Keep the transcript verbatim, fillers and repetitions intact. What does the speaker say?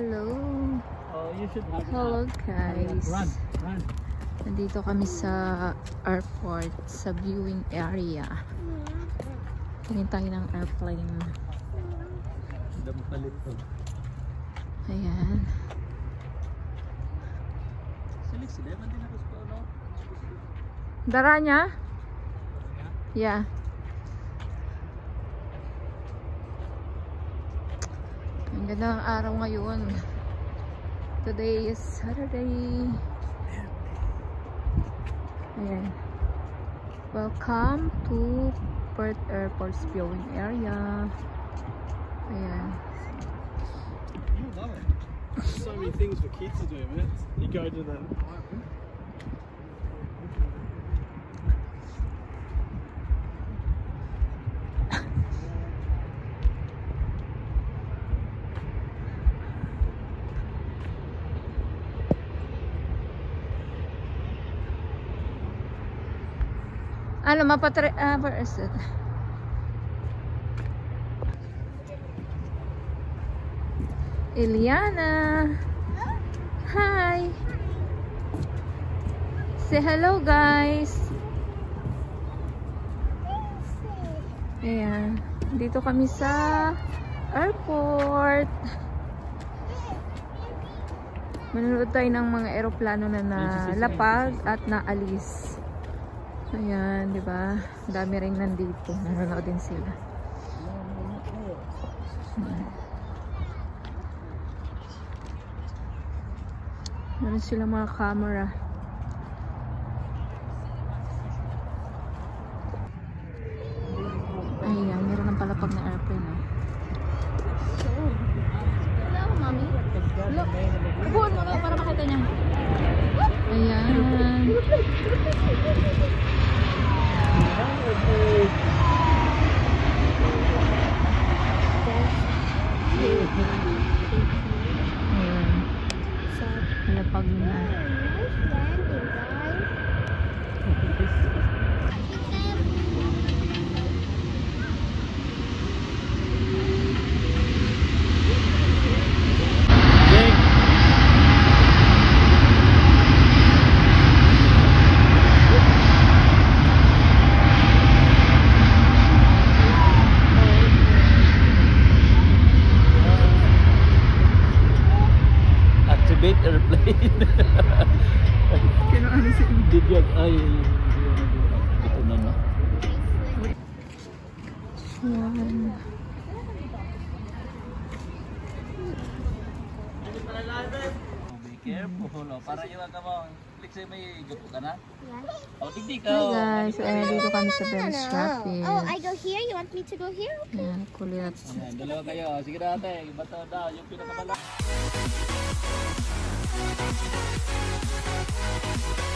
Hello. Oh, you should have Hello guys. Run, run. Nandito kami sa airport, sa viewing area. Tingin tayo ng airplane. Damo palit to. Ayan. Silik sila man din ako sa ano. Dara niya? Yeah. Ang ganda ng araw ngayon. Today is Saturday. Ayan. Welcome to Perth Airport's viewing area. Ayan. You love it. So many things for kids to do, man. You go to the Ano, mapatre... Ah, where is it? Eliana! Hi! Say hello, guys! Ayan. Dito kami sa airport. Manonood tayo ng mga eroplano na nalapag at naalis. Ayan, di ba? Dami rin nandito. Nanonood din sila. Hmm. Meron sila mga camera. Ayan, meron ng palapag na airplane. Eh. Hello, mommy. Look. Upuan mo para makita niya. Ayan. Ayan. Palapag na. Activate airplane. Kano ano si Did you ay ito na no. Ayan. Be careful. Oh. Para yung ka mo. Click sa may gupo ka na. Yes. Oh, tigdig Hi ka. guys, ayan dito kami sa Ben's Rapids. Oh, I go here? You want me to go here? Ayan, kulit. Ayan, dalawa kayo. Sige na ate. Bato daw yung pinakamalaki.